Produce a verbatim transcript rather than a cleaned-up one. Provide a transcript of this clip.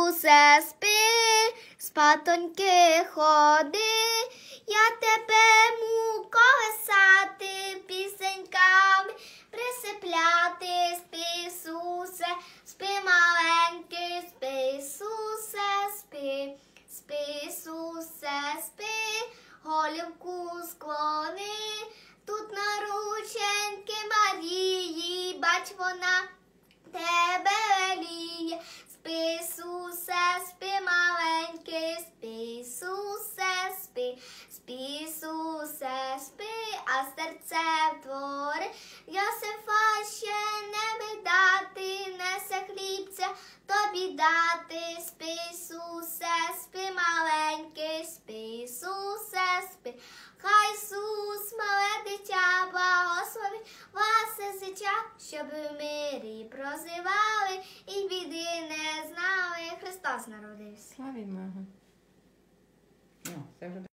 Ісусе, спи, спатоньки ходи, я тебе му колесати, пісеньками присипляти. Спи, Ісусе, спи, маленький, спи, Ісусе, спи, спи, Ісусе, спи, голівку склони, тут на рученьки Марії, бач, вона тебе веліє. Спи, Ісусе, спи, маленький, спи, Ісусе, спи, спи, Ісусе, спи, а серце твори Йосифа ще не видати, несе хлібця тобі дати. Спи, Ісусе, спи, маленький, спи, Ісусе, спи, хай Ісус, мале дитя, благословить вас життя, щоб в мирі прозивали і біди не знали. Христос народився. Славімо його. Ну, це вже